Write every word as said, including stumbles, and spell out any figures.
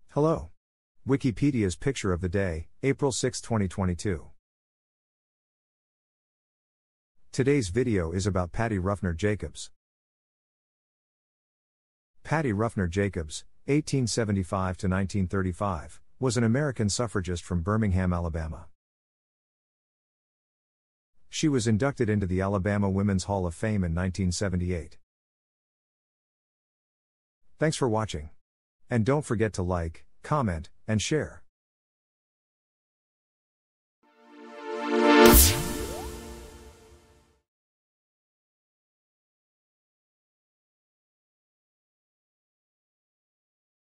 Hello. Wikipedia's picture of the day, April sixth, twenty twenty-two. Today's video is about Pattie Ruffner Jacobs. Pattie Ruffner Jacobs, eighteen seventy-five to nineteen thirty-five, was an American suffragist from Birmingham, Alabama. She was inducted into the Alabama Women's Hall of Fame in nineteen seventy-eight. Thanks for watching. And don't forget to like, comment, and share.